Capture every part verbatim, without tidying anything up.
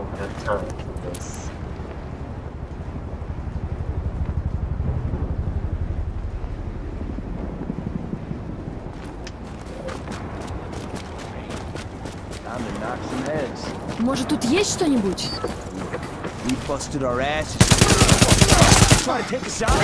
don't have time for this. Time to knock some heads. Может, тут есть что-нибудь? We busted our asses. Try to take us out.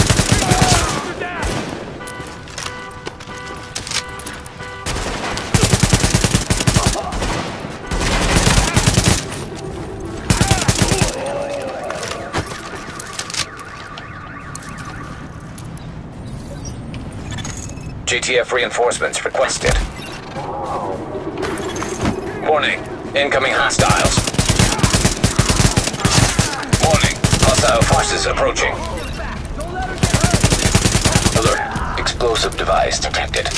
G T F reinforcements requested. Warning, incoming hostiles. Warning, hostile forces approaching. Alert, explosive device detected.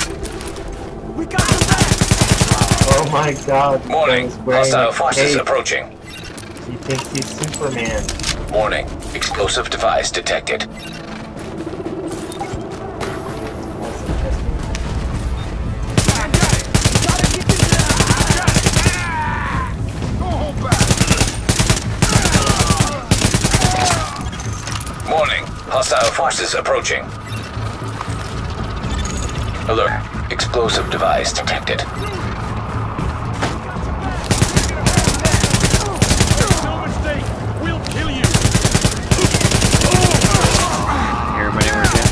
Oh my god. Warning, hostile forces approaching. He thinks he's Superman. Warning, explosive device detected. Warning, hostile forces approaching. Alert, explosive device detected. No mistake, we'll kill you. Hear him anywhere, Dan?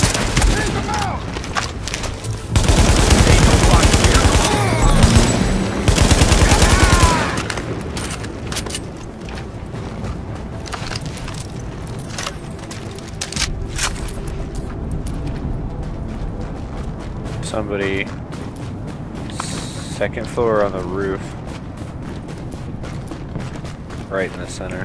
Somebody second floor on the roof, right in the center.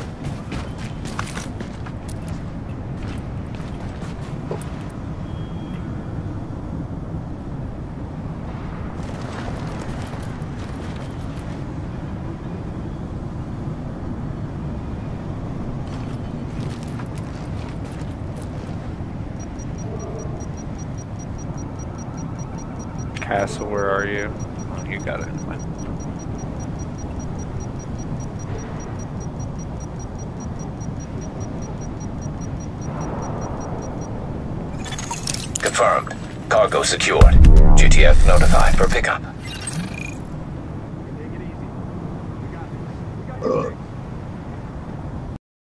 Castle, where are you? Oh, you got it. Fine. Confirmed. Cargo secured. G T F notified for pickup.